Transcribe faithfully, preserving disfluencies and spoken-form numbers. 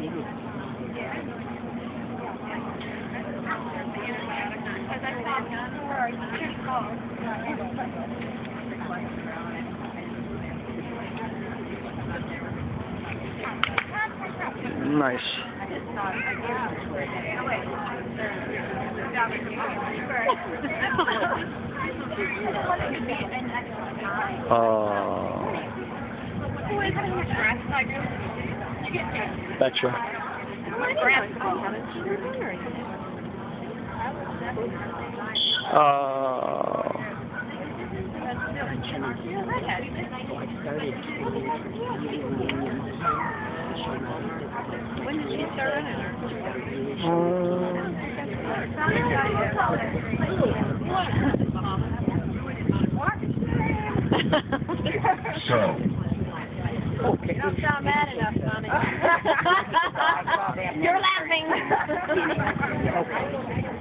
Nice. Uh, Betcha. Uh, When did she start running her? So. You don't sound mad enough, Sonny. You're laughing.